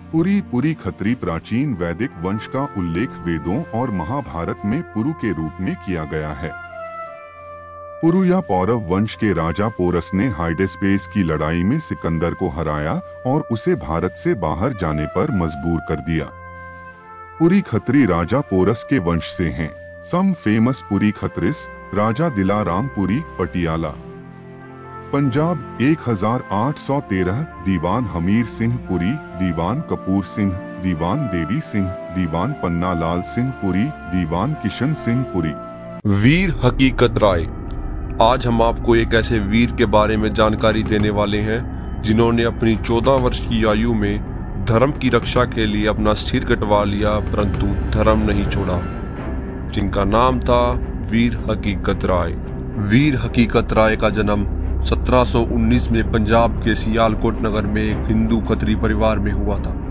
पुरी खत्री प्राचीन वैदिक वंश का उल्लेख वेदों और महाभारत में पुरु के रूप में किया गया है। पुरु या पौरव वंश के राजा पोरस ने हाइडेस्पेस की लड़ाई में सिकंदर को हराया और उसे भारत से बाहर जाने पर मजबूर कर दिया। पुरी खत्री राजा पोरस के वंश से हैं। Some famous Puri Khatris, Raja Dilaram Puri, Patiala, Punjab 1813, Diwan Hamir Singh Puri, Diwan Kapur Singh, Diwan Devi Singh, Diwan Panna Lal Singh Puri, Diwan Kishan Singh Puri. वीर हकीकत राय। आज हम आपको एक ऐसे वीर के बारे में जानकारी देने वाले हैं जिन्होंने अपनी 14 वर्ष की आयु में धर्म की रक्षा के लिए अपना सिर कटवा लिया, परंतु धर्म नहीं छोड़ा, जिनका नाम था वीर हकीकत राय। वीर हकीकत राय का जन्म 1719 में पंजाब के सियालकोट नगर में एक हिंदू खत्री परिवार में हुआ था।